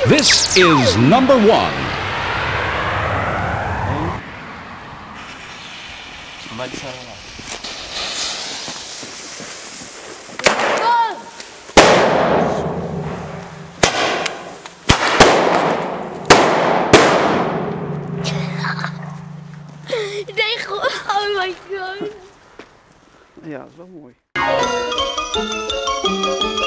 This is number one. Nee, oh my god. Ja, dat is wel mooi.